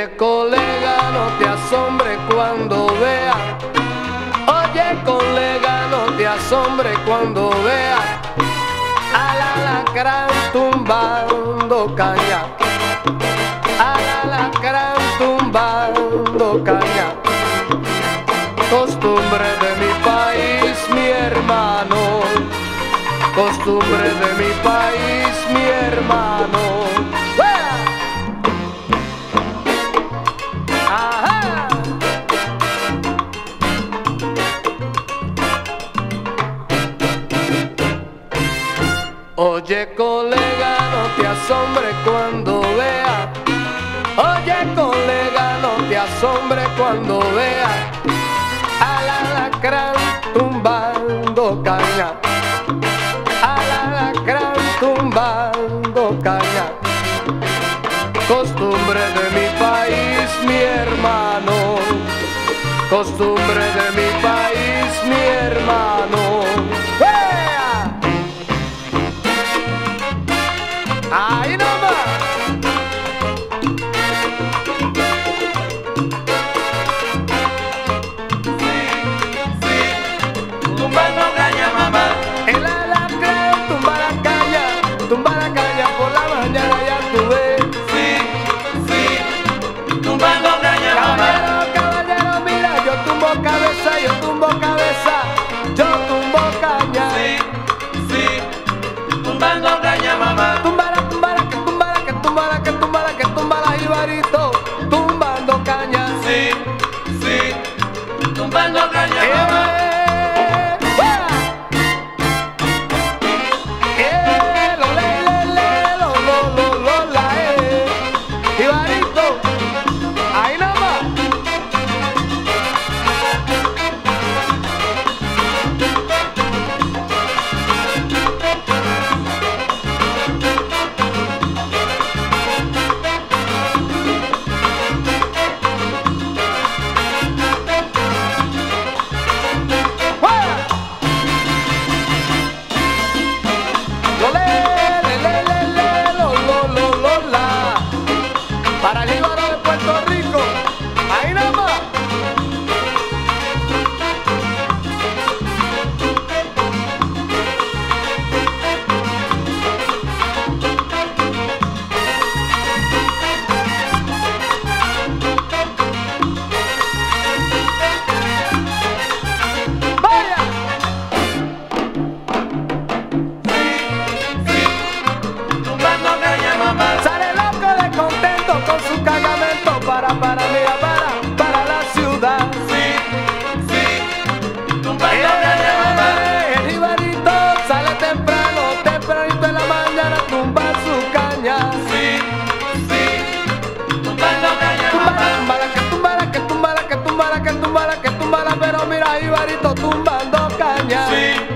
Oye colega, no te asombre cuando vea. Oye colega, no te asombre cuando vea al alacrán tumbando caña, al alacrán tumbando caña. Costumbre de mi país, mi hermano, costumbre de mi país, mi hermano. ¡Ajá! Oye colega, no te asombre cuando vea. Oye colega, no te asombre cuando vea al alacrán tumbando caña, al alacrán tumbando caña. Costumbre de mi país, mi hermano, costumbre de mi país, mi hermano. ¡Vea! ¡Ahí nomás! Tumbando caña, mamá. El alacrán tumba la caña por la mañana, ya tú ves. Sí, tumbando caña, mamá. Caballero, caballero, mira, yo tumbo cabeza, yo tumbo cabeza, yo tumbo caña. Sí, tumbando caña, mamá. Tumbala, tumbala, que tumbala, que tumbala, que tumbala, que tumbala, jibarito, tumbando caña. Sí, tumbando caña, mamá. Para el Jíbaro de Puerto Rico, ahí nada más. ¡Vaya! Tumbando caña, mamá. Sale loco de contento con su cargamento para la ciudad. Sí, tumbando caña, mamá. El jibarito sale temprano, tempranito en la mañana, tumba su caña. Sí, tumbando caña, mamá. Tumbala, que tumbala, que tumbala, que tumbala, que tumbala, que tumbala, pero mira jibarito tumbando caña. Sí.